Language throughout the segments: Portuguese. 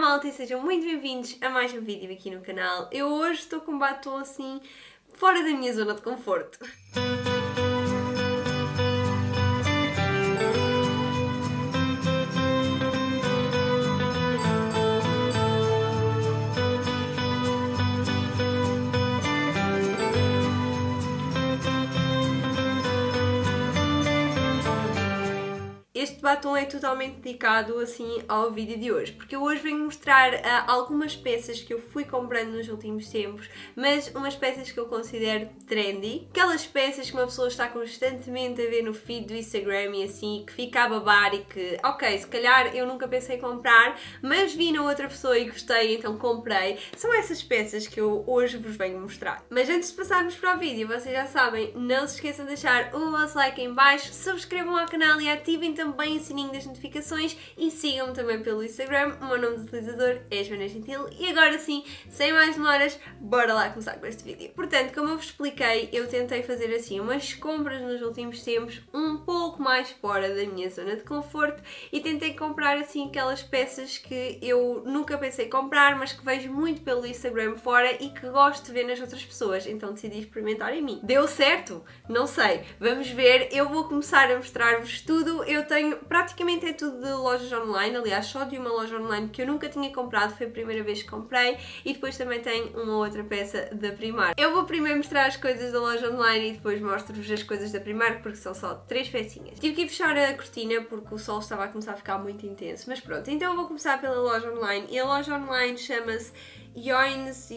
malta e sejam muito bem-vindos a mais um vídeo aqui no canal. Eu hoje estou com um batom assim, fora da minha zona de conforto. Este batom é totalmente dedicado assim ao vídeo de hoje, porque eu hoje venho mostrar algumas peças que eu fui comprando nos últimos tempos, mas umas peças que eu considero trendy, aquelas peças que uma pessoa está constantemente a ver no feed do Instagram e assim, que fica a babar e que, ok, se calhar eu nunca pensei em comprar, mas vi na outra pessoa e gostei, então comprei. São essas peças que eu hoje vos venho mostrar. Mas antes de passarmos para o vídeo, vocês já sabem, não se esqueçam de deixar o vosso like em baixo, subscrevam ao canal e ativem também o sininho das notificações e sigam-me também pelo Instagram. O meu nome de utilizador é Joana Gentil e agora sim, sem mais demoras, bora lá começar com este vídeo. Portanto, como eu vos expliquei, eu tentei fazer assim umas compras nos últimos tempos um pouco mais fora da minha zona de conforto e tentei comprar assim aquelas peças que eu nunca pensei comprar, mas que vejo muito pelo Instagram fora e que gosto de ver nas outras pessoas, então decidi experimentar em mim. Deu certo? Não sei, vamos ver. Eu vou começar a mostrar-vos tudo. Eu tenho, praticamente é tudo de lojas online, aliás só de uma loja online que eu nunca tinha comprado, foi a primeira vez que comprei, e depois também tenho uma outra peça da Primark. Eu vou primeiro mostrar as coisas da loja online e depois mostro-vos as coisas da Primark, porque são só 3 pecinhas. Tive que ir fechar a cortina porque o sol estava a começar a ficar muito intenso, mas pronto, então eu vou começar pela loja online, e a loja online chama-se Yoins,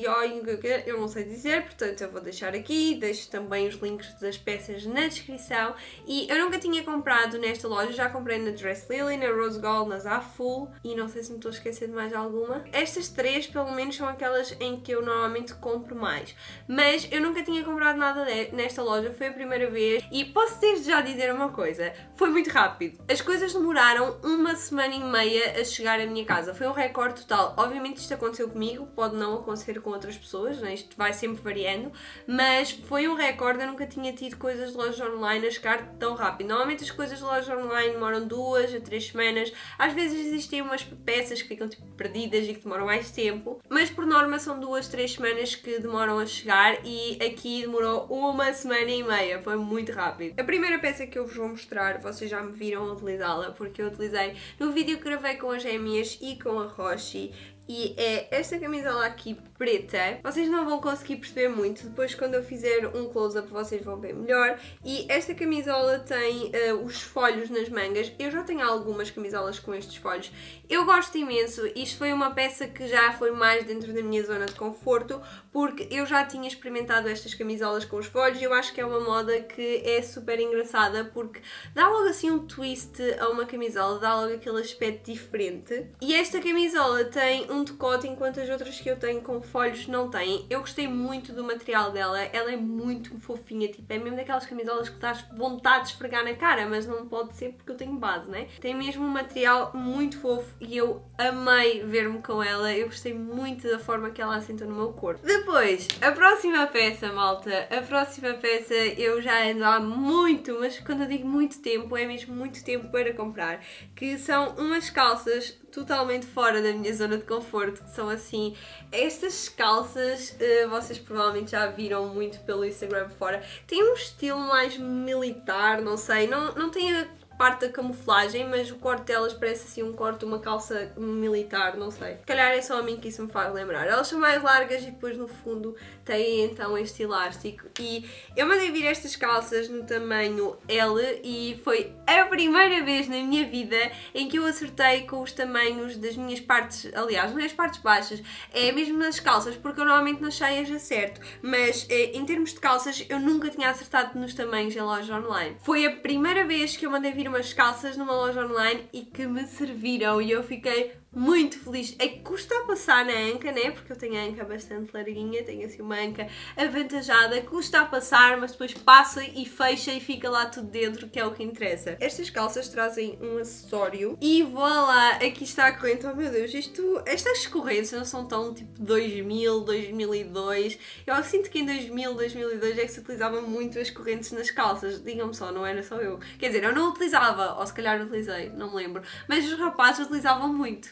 eu não sei dizer, portanto eu vou deixar aqui, deixo também os links das peças na descrição. E eu nunca tinha comprado nesta loja, já comprei na Dress Lily, na Rose Gold, na Zaful e não sei se me estou a esquecer de mais alguma. Estas 3 pelo menos são aquelas em que eu normalmente compro mais, mas eu nunca tinha comprado nada nesta loja, foi a primeira vez e posso desde já dizer uma coisa, foi muito rápido. As coisas demoraram uma semana e meia a chegar à minha casa, foi um recorde total. Obviamente isto aconteceu comigo, pode não acontecer com outras pessoas, né? Isto vai sempre variando, mas foi um recorde. Eu nunca tinha tido coisas de loja online a chegar tão rápido. Normalmente as coisas de loja online demoram 2 a 3 semanas, às vezes existem umas peças que ficam tipo perdidas e que demoram mais tempo, mas por norma são 2, 3 semanas que demoram a chegar e aqui demorou uma semana e meia, foi muito rápido. A primeira peça que eu vos vou mostrar, vocês já me viram a utilizá-la, porque eu utilizei no vídeo que gravei com as gêmeas e com a Roshi. E é esta camisola aqui preta. Vocês não vão conseguir perceber muito, depois quando eu fizer um close-up vocês vão ver melhor. E esta camisola tem os folhos nas mangas. Eu já tenho algumas camisolas com estes folhos. Eu gosto imenso. Isto foi uma peça que já foi mais dentro da minha zona de conforto, porque eu já tinha experimentado estas camisolas com os folhos e eu acho que é uma moda que é super engraçada, porque dá logo assim um twist a uma camisola, dá logo aquele aspecto diferente. E esta camisola tem um decote, enquanto as outras que eu tenho com folhos não têm. Eu gostei muito do material dela, ela é muito fofinha, tipo, é mesmo daquelas camisolas que dás vontade de esfregar na cara, mas não pode ser porque eu tenho base, né? Tem mesmo um material muito fofo e eu amei ver-me com ela, eu gostei muito da forma que ela assenta no meu corpo. Depois, a próxima peça, malta, a próxima peça eu já ando há muito, mas quando eu digo muito tempo, é mesmo muito tempo para comprar, que são umas calças totalmente fora da minha zona de conforto, que são assim, estas calças, vocês provavelmente já viram muito pelo Instagram fora, tem um estilo mais militar, não sei, não tem a parte da camuflagem, mas o corte delas parece assim um corte, uma calça militar, não sei. Se calhar é só a mim que isso me faz lembrar. Elas são mais largas e depois no fundo têm então este elástico. E eu mandei vir estas calças no tamanho L e foi a primeira vez na minha vida em que eu acertei com os tamanhos das minhas partes, aliás, não é as partes baixas, é mesmo nas calças, porque eu normalmente nas saias acerto, mas em termos de calças eu nunca tinha acertado nos tamanhos em loja online. Foi a primeira vez que eu mandei vir umas calças numa loja online e que me serviram e eu fiquei muito feliz. É que custa a passar na anca, né? Porque eu tenho a anca bastante larguinha, tenho assim uma anca avantajada, custa a passar, mas depois passa e fecha e fica lá tudo dentro, que é o que interessa. Estas calças trazem um acessório e voilá, aqui está a corrente. Oh meu Deus, estas correntes não são tão tipo 2000, 2002. Eu sinto que em 2000, 2002 é que se utilizava muito as correntes nas calças. Digam-me só, não era só eu. Quer dizer, eu não utilizava, ou se calhar utilizei, não me lembro, mas os rapazes utilizavam muito.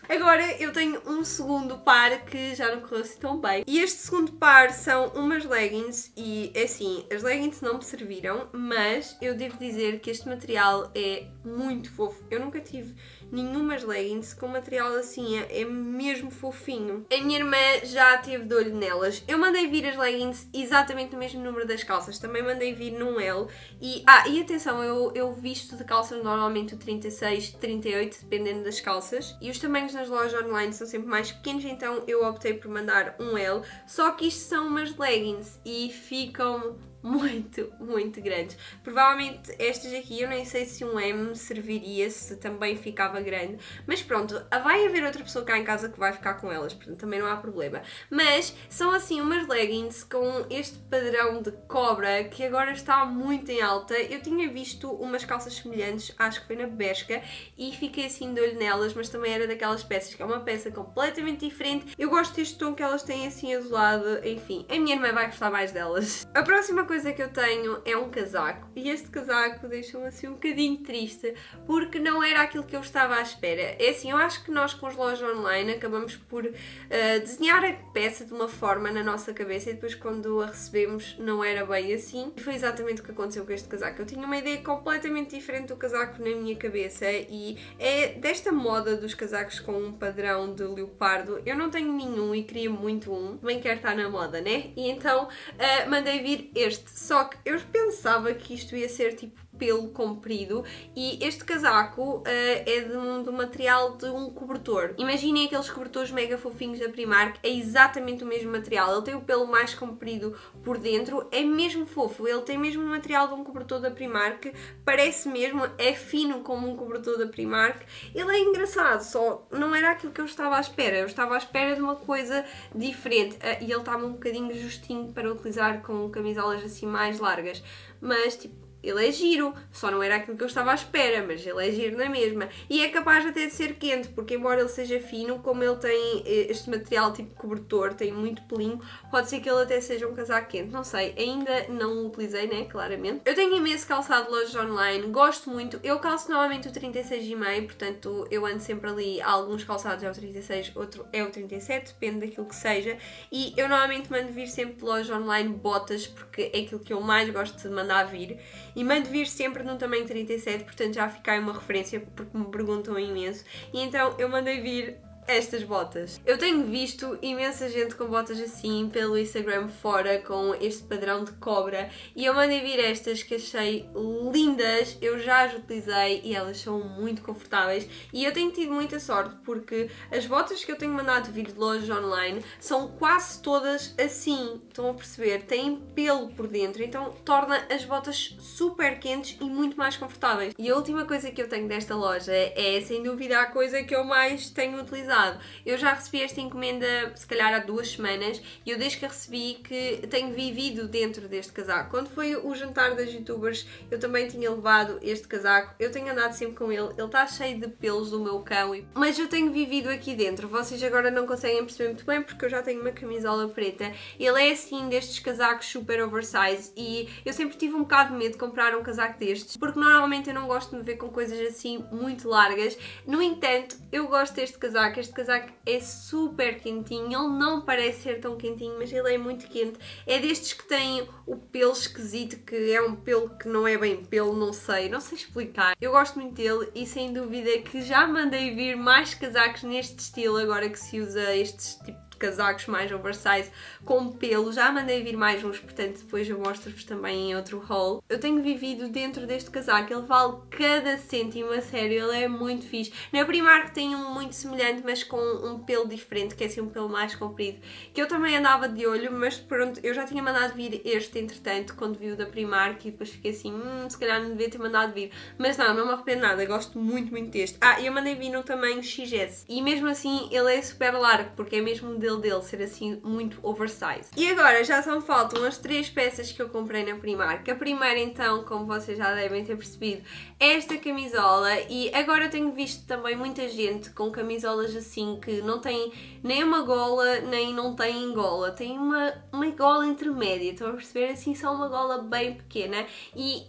Agora eu tenho um segundo par que já não correu assim tão bem. E este segundo par são umas leggings e, assim, as leggings não me serviram, mas eu devo dizer que este material é muito fofo. Eu nunca tive nenhumas leggings com material assim, é mesmo fofinho. A minha irmã já teve de olho nelas. Eu mandei vir as leggings exatamente no mesmo número das calças, também mandei vir num L. E atenção, eu visto de calças normalmente o 36, 38, dependendo das calças. E os tamanhos nas lojas online são sempre mais pequenos, então eu optei por mandar um L. Só que isto são umas leggings e ficam muito, muito grandes. Provavelmente estas aqui, eu nem sei se um M serviria, se também ficava grande, mas pronto, vai haver outra pessoa cá em casa que vai ficar com elas, portanto também não há problema. Mas são assim umas leggings com este padrão de cobra que agora está muito em alta. Eu tinha visto umas calças semelhantes, acho que foi na Bershka, e fiquei assim de olho nelas, mas também era daquelas peças que é uma peça completamente diferente. Eu gosto deste tom que elas têm assim azulado, enfim, a minha irmã vai gostar mais delas. A próxima coisa que eu tenho é um casaco, e este casaco deixa-me assim um bocadinho triste porque não era aquilo que eu estava à espera. É assim, eu acho que nós com as lojas online acabamos por desenhar a peça de uma forma na nossa cabeça e depois quando a recebemos não era bem assim. E foi exatamente o que aconteceu com este casaco. Eu tinha uma ideia completamente diferente do casaco na minha cabeça e é desta moda dos casacos com um padrão de leopardo. Eu não tenho nenhum e queria muito um, também quero estar na moda, né? E então mandei vir este. Só que eu pensava que isto ia ser tipo pelo comprido e este casaco é do material de um cobertor. Imaginem aqueles cobertores mega fofinhos da Primark, é exatamente o mesmo material. Ele tem o pelo mais comprido por dentro, é mesmo fofo, ele tem mesmo o material de um cobertor da Primark, parece mesmo, é fino como um cobertor da Primark. Ele é engraçado, só não era aquilo que eu estava à espera. Eu estava à espera de uma coisa diferente e ele estava um bocadinho justinho para utilizar com camisolas assim mais largas, mas tipo, ele é giro, só não era aquilo que eu estava à espera, mas ele é giro na mesma. E é capaz até de ser quente, porque embora ele seja fino, como ele tem este material tipo cobertor, tem muito pelinho, pode ser que ele até seja um casaco quente, não sei, ainda não o utilizei, né, claramente. Eu tenho imenso calçado de lojas online, gosto muito, eu calço normalmente o 36,5, portanto eu ando sempre ali, alguns calçados é o 36, outro é o 37, depende daquilo que seja, e eu normalmente mando vir sempre de loja online botas, porque é aquilo que eu mais gosto de mandar vir. E mando vir sempre num tamanho 37, portanto já fica aí uma referência porque me perguntam imenso. E então eu mandei vir estas botas. Eu tenho visto imensa gente com botas assim pelo Instagram fora, com este padrão de cobra, e eu mandei vir estas que achei lindas, eu já as utilizei e elas são muito confortáveis e eu tenho tido muita sorte porque as botas que eu tenho mandado vir de lojas online são quase todas assim, estão a perceber? Têm pelo por dentro, então torna as botas super quentes e muito mais confortáveis. E a última coisa que eu tenho desta loja é sem dúvida a coisa que eu mais tenho utilizado. Eu já recebi esta encomenda se calhar há 2 semanas e eu desde que a recebi que tenho vivido dentro deste casaco. Quando foi o jantar das youtubers eu também tinha levado este casaco, eu tenho andado sempre com ele está cheio de pelos do meu cão, mas eu tenho vivido aqui dentro. Vocês agora não conseguem perceber muito bem porque eu já tenho uma camisola preta. Ele é assim destes casacos super oversize e eu sempre tive um bocado de medo de comprar um casaco destes porque normalmente eu não gosto de me ver com coisas assim muito largas. No entanto, eu gosto deste casaco. Este casaco é super quentinho, ele não parece ser tão quentinho, mas ele é muito quente. É destes que têm o pelo esquisito, que é um pelo que não é bem pelo, não sei explicar. Eu gosto muito dele e sem dúvida que já mandei vir mais casacos neste estilo, agora que se usa estes tipos casacos mais oversize com pelo, já mandei vir mais uns, portanto depois eu mostro-vos também em outro haul. Eu tenho vivido dentro deste casaco, ele vale cada cêntimo, a sério, ele é muito fixe. Na Primark tem um muito semelhante, mas com um pelo diferente, que é assim um pelo mais comprido, que eu também andava de olho, mas pronto, eu já tinha mandado vir este entretanto, quando vi o da Primark e depois fiquei assim, se calhar não devia ter mandado vir, mas não me arrependo nada, gosto muito, muito deste. Eu mandei vir no tamanho XS e mesmo assim ele é super largo, porque é mesmo dele ser assim muito oversize. E agora já só me faltam as 3 peças que eu comprei na Primark. A primeira então, como vocês já devem ter percebido, é esta camisola e agora eu tenho visto também muita gente com camisolas assim que não tem nem uma gola nem não tem gola, tem uma gola intermédia, estão a perceber? Assim só uma gola bem pequena e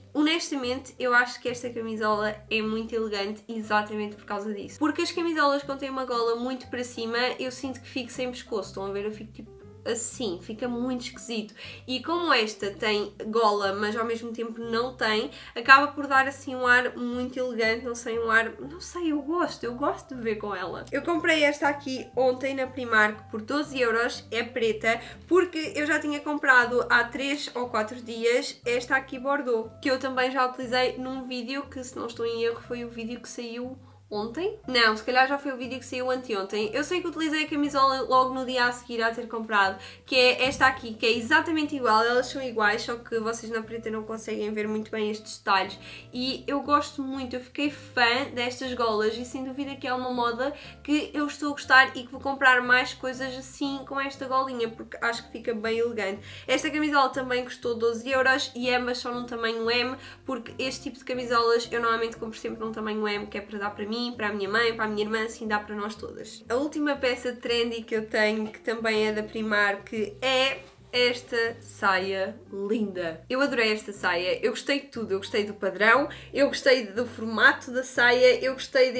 honestamente, eu acho que esta camisola é muito elegante exatamente por causa disso. Porque as camisolas quando têm uma gola muito para cima, eu sinto que fico sem pescoço. Estão a ver? Eu fico tipo assim, fica muito esquisito. E como esta tem gola, mas ao mesmo tempo não tem, acaba por dar assim um ar muito elegante, não sei, um ar, não sei, eu gosto de ver com ela. Eu comprei esta aqui ontem na Primark por 12€, é preta, porque eu já tinha comprado há 3 ou 4 dias esta aqui Bordeaux, que eu também já utilizei num vídeo que, se não estou em erro, foi o vídeo que saiu ontem? Não, se calhar já foi o vídeo que saiu anteontem. Eu sei que utilizei a camisola logo no dia a seguir a ter comprado, que é esta aqui, que é exatamente igual, elas são iguais, só que vocês na preta não conseguem ver muito bem estes detalhes. E eu gosto muito, eu fiquei fã destas golas e sem dúvida que é uma moda que eu estou a gostar e que vou comprar mais coisas assim com esta golinha, porque acho que fica bem elegante. Esta camisola também custou 12€ e é mas só num tamanho M, porque este tipo de camisolas eu normalmente compro sempre num tamanho M, que é para dar para mim, para a minha mãe, para a minha irmã, assim dá para nós todas. A última peça trendy que eu tenho, que também é da Primark, é esta saia linda. Eu adorei esta saia, eu gostei de tudo, eu gostei do padrão, eu gostei do formato da saia, eu gostei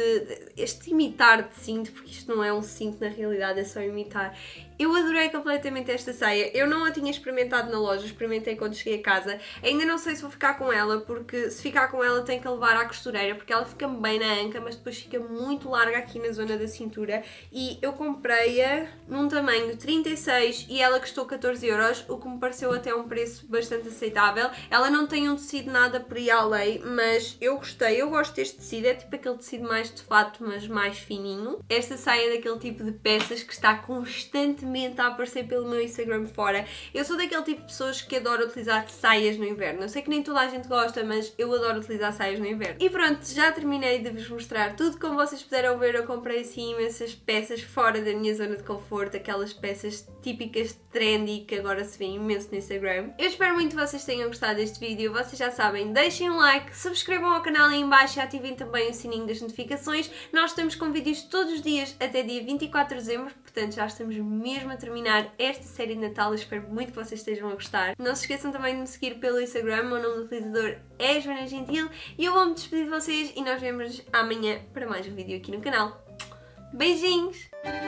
este imitar de cinto, porque isto não é um cinto na realidade, é só imitar. Eu adorei completamente esta saia, eu não a tinha experimentado na loja, experimentei quando cheguei a casa, ainda não sei se vou ficar com ela, porque se ficar com ela tenho que levar à costureira, porque ela fica bem na anca, mas depois fica muito larga aqui na zona da cintura, e eu comprei-a num tamanho 36 e ela custou 14€, o que me pareceu até um preço bastante aceitável. Ela não tem um tecido nada por aí à lei, mas eu gostei, eu gosto deste tecido, é tipo aquele tecido mais de fato, mas mais fininho. Esta saia é daquele tipo de peças que está constantemente a aparecer pelo meu Instagram fora. Eu sou daquele tipo de pessoas que adora utilizar saias no inverno. Eu sei que nem toda a gente gosta, mas eu adoro utilizar saias no inverno. E pronto, já terminei de vos mostrar tudo. Como vocês puderam ver, eu comprei assim imensas peças fora da minha zona de conforto, aquelas peças típicas trendy que agora se vê imenso no Instagram. Eu espero muito que vocês tenham gostado deste vídeo. Vocês já sabem, deixem um like, subscrevam ao canal aí em baixo e ativem também o sininho das notificações. Nós estamos com vídeos todos os dias até dia 24 de dezembro, portanto já estamos mesmo a terminar esta série de Natal. Eu espero muito que vocês estejam a gostar. Não se esqueçam também de me seguir pelo Instagram, o meu nome do utilizador é Joana Gentil e eu vou-me despedir de vocês e nós vemos amanhã para mais um vídeo aqui no canal. Beijinhos!